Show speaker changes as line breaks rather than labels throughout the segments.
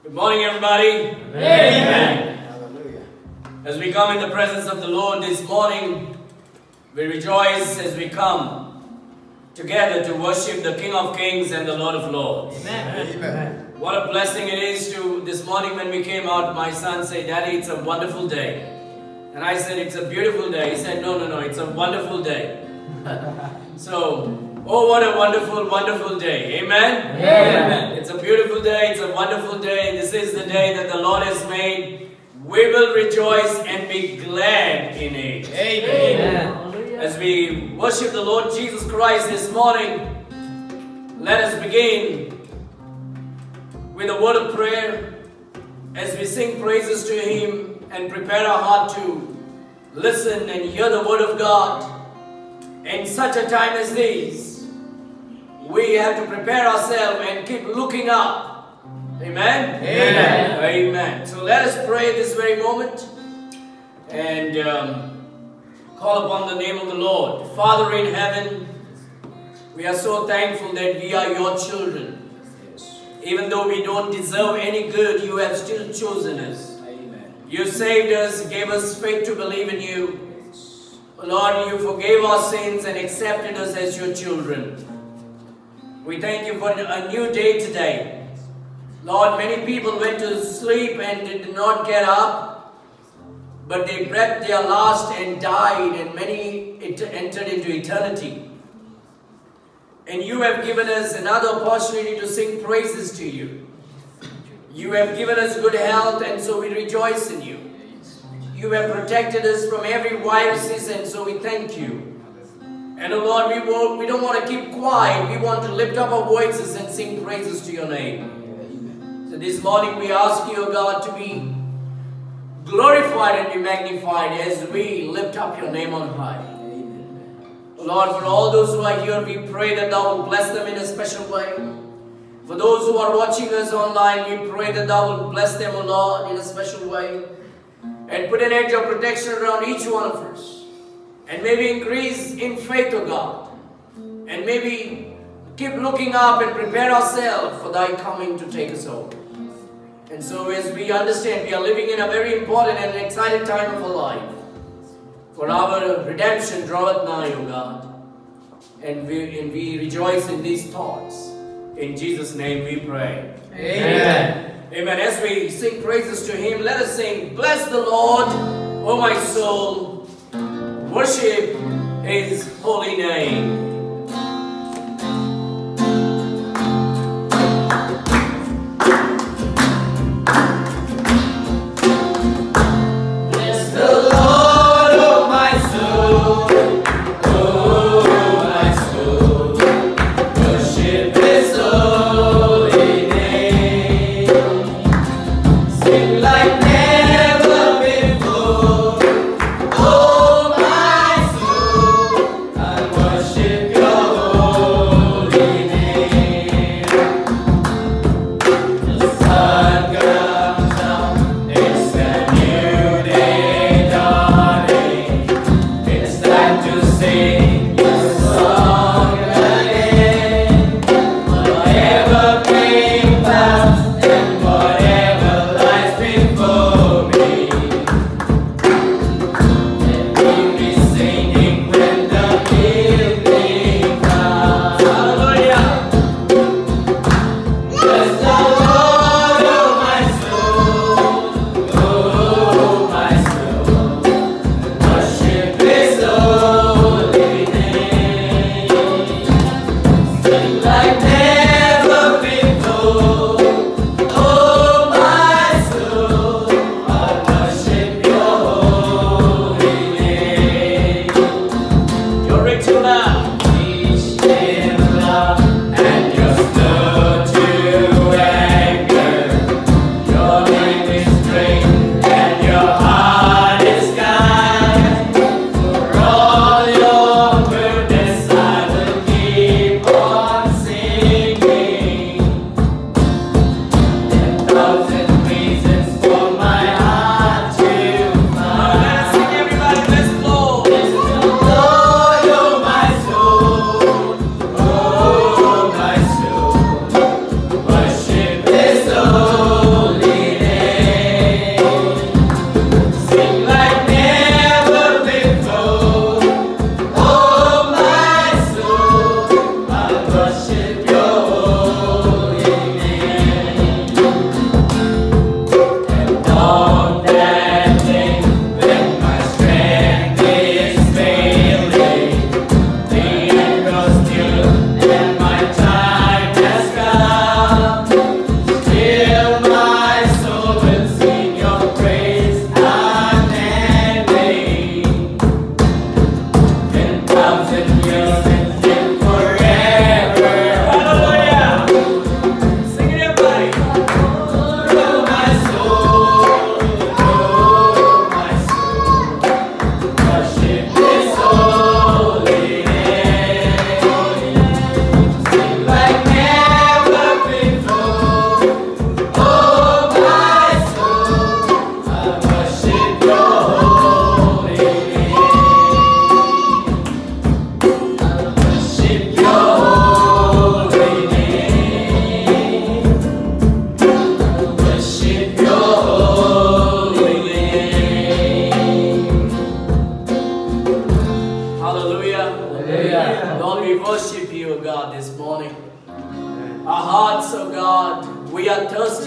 Good morning, everybody.
Amen.
Hallelujah. As we come in the presence of the Lord this morning, we rejoice as we come together to worship the King of Kings and the Lord of Lords.
Amen. Amen.
What a blessing it is to this morning when we came out, my son said, "Daddy, it's a wonderful day." And I said, "It's a beautiful day." He said, No, it's a wonderful day. So, oh, what a wonderful, wonderful day. Amen?
Amen.
It's a beautiful day. It's a wonderful day. This is the day that the Lord has made. We will rejoice and be glad in it.
Amen.
As we worship the Lord Jesus Christ this morning, let us begin with a word of prayer as we sing praises to Him and prepare our heart to listen and hear the word of God. In such a time as this, we have to prepare ourselves and keep looking up. Amen?
Amen.
Amen. So let us pray this very moment and call upon the name of the Lord. Father in heaven, we are so thankful that we are your children. Even though we don't deserve any good, you have still chosen us.
Amen.
You saved us, gave us faith to believe in you. Lord, you forgave our sins and accepted us as your children. We thank you for a new day today. Lord, many people went to sleep and did not get up, but they breathed their last and died, and many entered into eternity. And you have given us another opportunity to sing praises to you. You have given us good health, and so we rejoice in you. You have protected us from every virus, and so we thank you. And oh Lord, we don't want to keep quiet. We want to lift up our voices and sing praises to your name. So this morning we ask you, God, to be glorified and be magnified as we lift up your name on high. Lord, for all those who are here, we pray that thou will bless them in a special way. For those who are watching us online, we pray that thou will bless them, O Lord, in a special way. And put an edge of protection around each one of us. And maybe increase in faith, O God. And maybe keep looking up and prepare ourselves for thy coming to take us home. And so as we understand, we are living in a very important and exciting time of our life. For our redemption draweth nigh, O God. And we rejoice in these thoughts. In Jesus' name we pray.
Amen.
Amen. As we sing praises to Him, let us sing, "Bless the Lord, O my soul. Worship His holy name."
Worship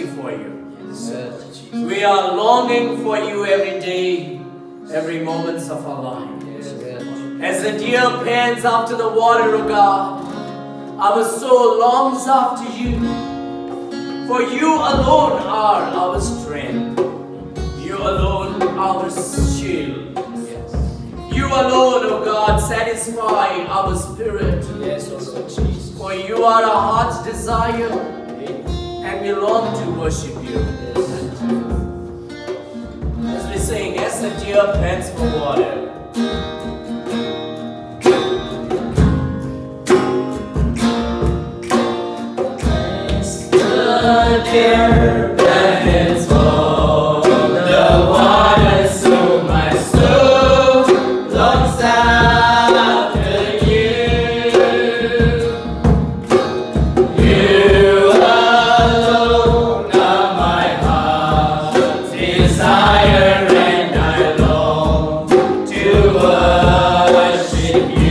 thirsty for you. We are longing for you every day, every moment of our life. As the deer pants after the water, O God, our soul longs after you. For you alone are our strength. You alone our shield. You alone, O God, satisfy our spirit. For you are our heart's desire, and we long to worship you. As we sing, as the deer pants for water. Dear pants for the water, so my soul longs after you. You alone are my heart's desire, and I long to worship you.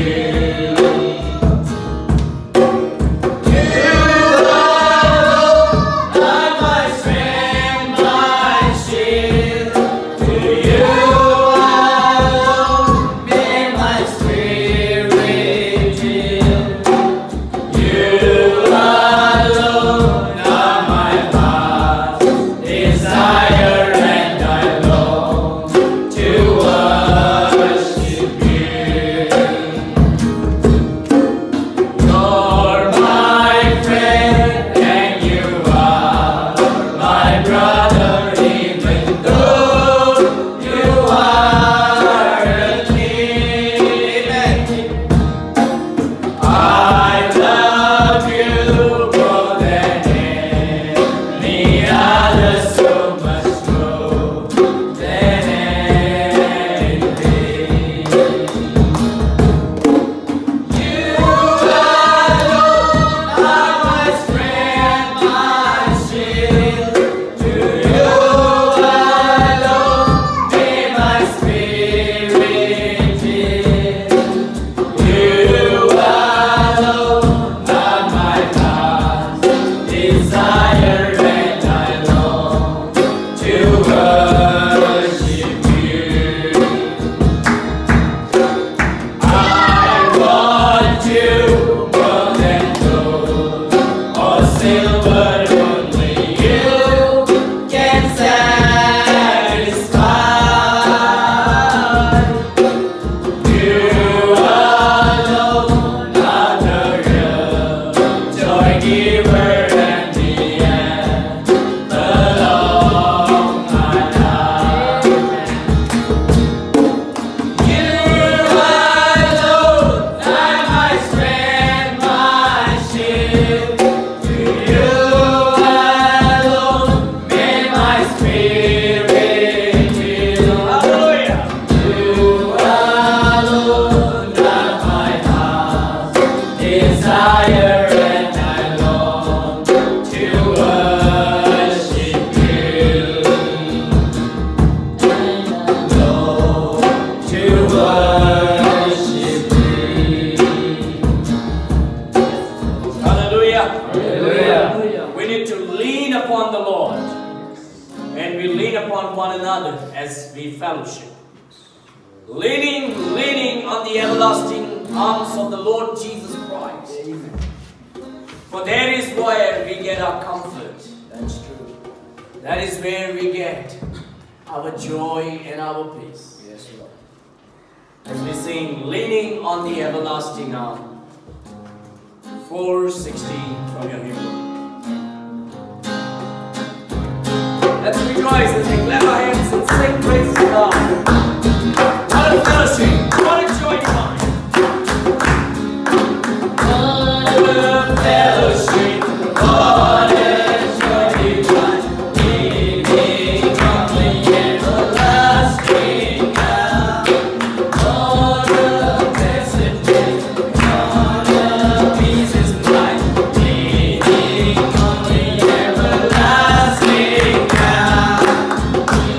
Leaning on the everlasting arms of the Lord Jesus Christ. Amen. For there is where we get our comfort. That's true. That is where we get our joy and our peace. Yes, Lord. As we sing, leaning on the everlasting arm. 460 from your hymn. Let's rejoice as we clap our hands and sing praise to God. What a fellowship! What a joy divine! What a fellowship! What a joy divine! Leaning on the everlasting God. What a blessed day! What a peace is life! Leaning on the everlasting God.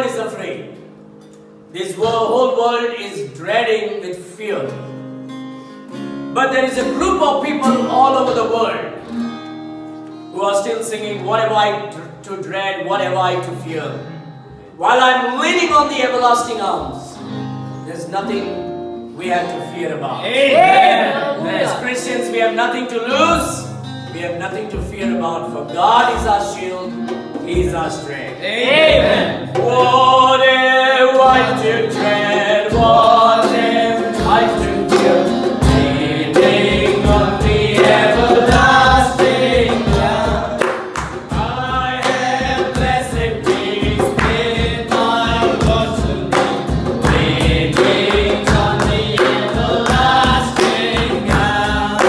is afraid. This whole world is dreading with fear. But there is a group of people all over the world who are still singing, what have I to dread, what have I to fear? While I'm leaning on the everlasting arms, there's nothing we have to fear about.
Amen.
As Christians, we have nothing to lose. We have nothing to fear about, for God is our shield, He is our strength.
Amen.
What have I to dread, what have I to fear? Leaning on the everlasting God, I have blessed peace with my God to me. Leaning on the everlasting God,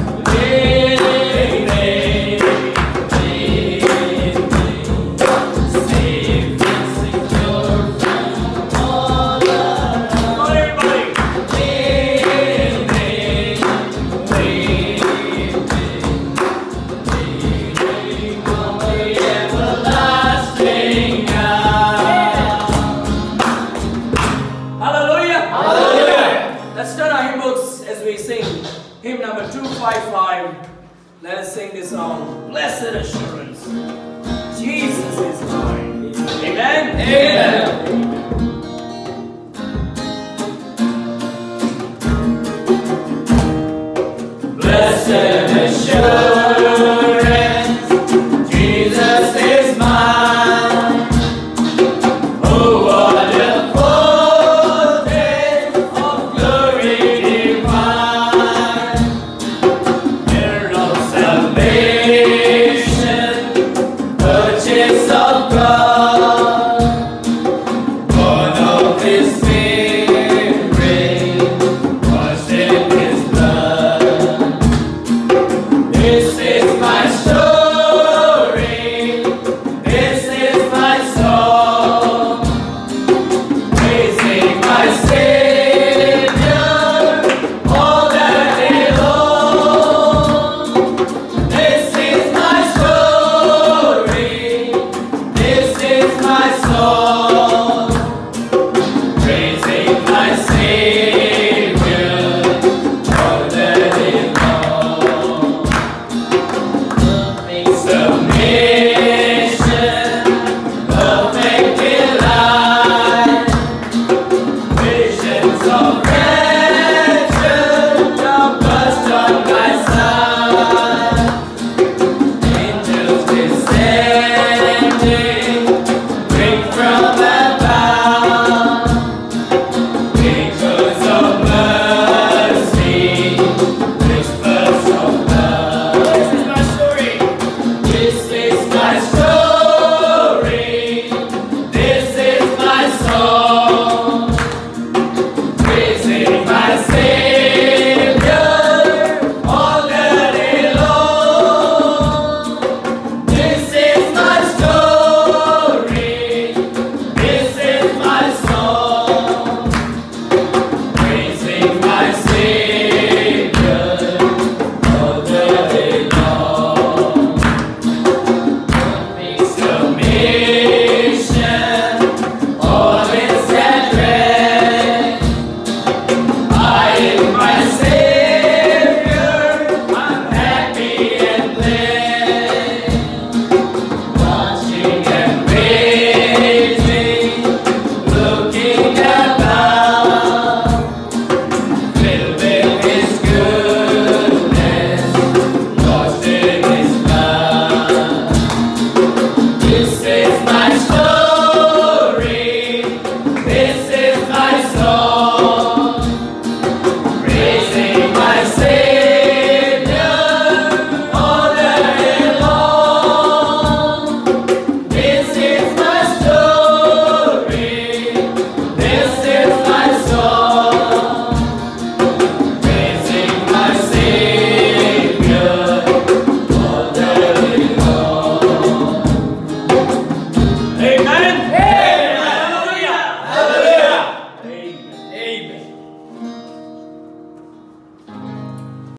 safe and secure from all Hallelujah. Hallelujah. Let's turn our hymn books as we sing hymn number 255. Let us sing this song, Blessed Assurance, Jesus is mine. Amen.
Amen.